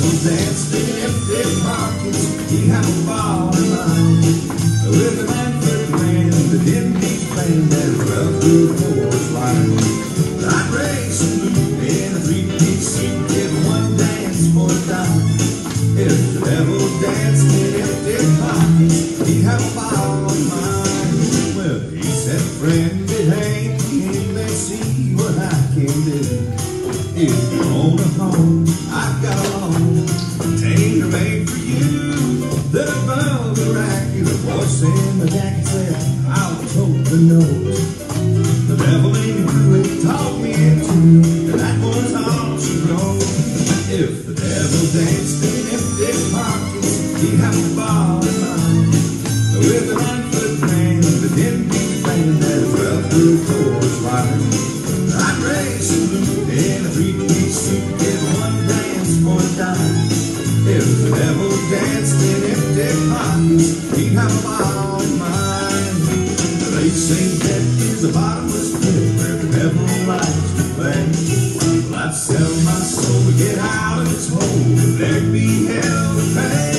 devil danced in empty pockets, he'd have a ball in mind. With a 9-foot man, the Denby band that rub through the chorus line. I'd race a loop in a 3-piece suit, get one dance for a dime. If the devil danced in empty pockets, he'd have a ball in mind. Well, he said, friend, it ain't him, let's see what I can do. If you own a home, I've got a loan, tailor-made for you. The vulgar accurate voice in the jacket said, I was hoping knows. The devil ain't who it talked me into, and that was all she wrote. If the devil danced in empty pockets, he'd have a ball in mind. With a 9-foot man, the Denby band that well through chorus line. I'd race a loop in a 3-piece suit, get one dance for a dime. If the devil danced in empty pockets, he'd have a ball in mind. They say that is a bottomless pit where the devil likes to play. Well, I'd sell my soul to get out of its hole, but there'd be hell to pay.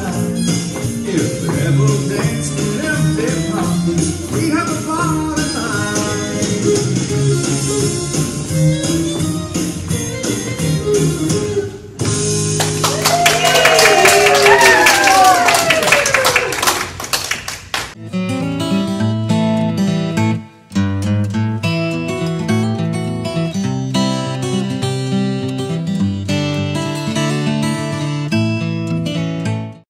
If the devil danced in empty pockets, we have a ball in mind.